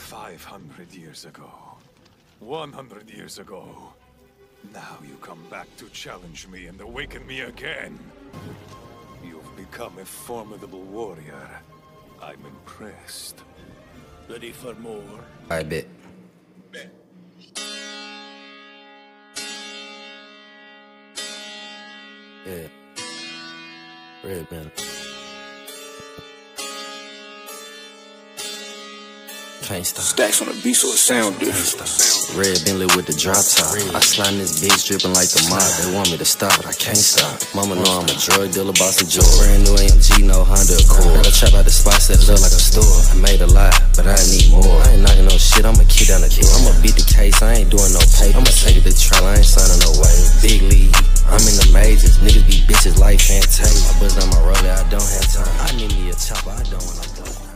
500 years ago. 100 years ago. Now you come back to challenge me and awaken me again. You've become a formidable warrior. I'm impressed. Ready for more? I bet. Yeah. Red Bentley. Can't stop. Stacks on the beat so it sound different. Red Bentley with the drop top. I slime this bitch dripping like the mob. They want me to stop, but I can't stop. Mama know I'm a drug dealer, boss of joy. Brand new AMG, no Honda Accord. Got a trap out the spot, set it up like a store. I made a lot, but I need more. I ain't knocking no shit, I'ma kick down the door. I'ma beat the case, I ain't doing no paper. I'ma take it to trial, I ain't signing no way. Big league, I'm in the majors. Niggas be bitches like Fantasia. I buzz down my roller, I don't have time. I need me a chopper, I don't wanna go.